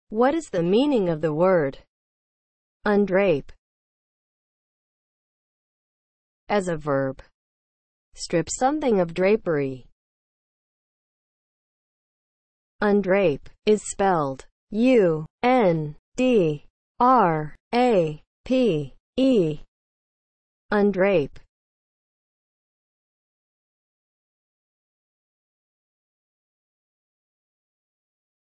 What is the meaning of the word undrape? As a verb, strip something of drapery. Undrape is spelled U-N-D-R-A-P-E. Undrape.